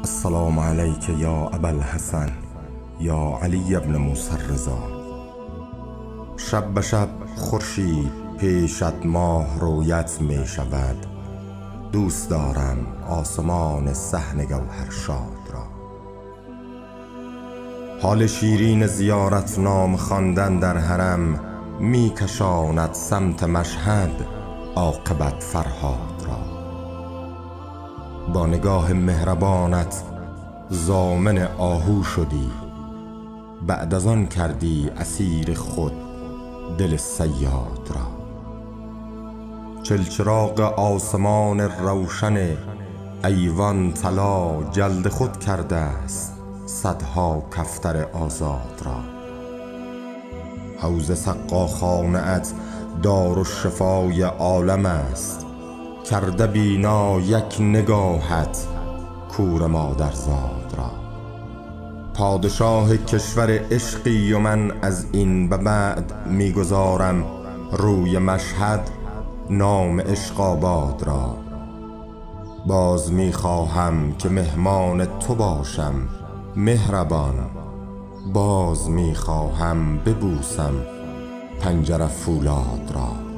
السلام علیک یا ابا الحسن یا علی ابن موسی الرضا. شب به شب خورشید پیشت ماه رویت می شود. دوست دارم آسمان صحن گوهرشاد را. حال شیرین زیارت نام خواندن در حرم می کشاند سمت مشهد عاقبت فرهاد را. با نگاه مهربانت ضامن آهو شدی، بعد از آن کردی اسیر خود دل صیاد را. چلچراغ آسمان روشن ایوان طلا جلد خود کرده است صدها کفتر آزاد را. حوض سقاخانه ات دارالشفای عالم است، کرده بینا یک نگاهت کور مادرزاد را. پادشاه کشور عشقی و من از این به بعد میگذارم روی مشهد نام عشق آباد را. باز میخواهم که مهمان تو باشم مهربان، باز میخواهم ببوسم پنجره فولاد را.